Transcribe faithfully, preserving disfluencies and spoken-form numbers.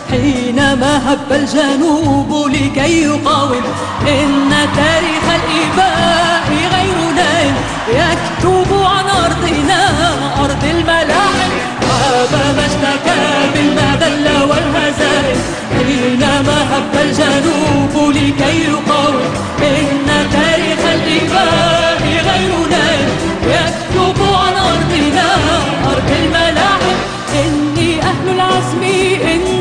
حينما هب الجنوب لكي يقاوم، إن تاريخ الإباء غير نائم، يكتب عن أرضنا أرض الملاحم، غاب ما اشتكى بالمذلة والهزائم. حينما هب الجنوب لكي يقاوم، إن تاريخ الإباء غير نائم، يكتب عن أرضنا أرض الملاحم. إني أهل العزم، إن